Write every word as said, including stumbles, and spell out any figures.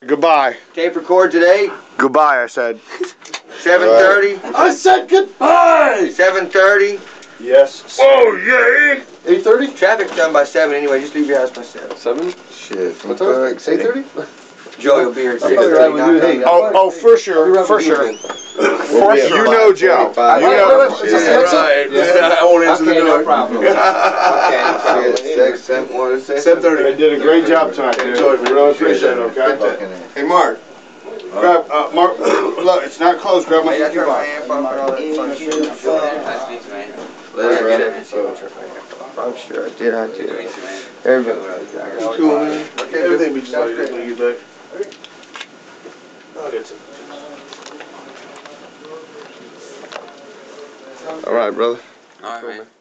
Goodbye. Tape record today. Goodbye, I said. seven thirty. I said goodbye! seven thirty. Yes. Oh, yeah! eight thirty? Traffic's done by seven anyway. Just leave your house by seven. seven? Shit. What time? eight thirty? Joey will be here at six I'll be right with you. Hey, Oh, oh, for sure. For sure. For sure. You know, Joe. You know. Right. Yeah. I won't answer the door. No problem. Okay. Six, seven, what is it? seven thirty. You did a great job tonight, dude. We really appreciate it, okay? Hey, Mark. Grab, uh, Mark, look, it's not closed. Grab my Hey, box. I'm sure I did, I did. Everybody. Cool, man. Everything be just like this when you get back. I'll get some. All right, brother. All right, man.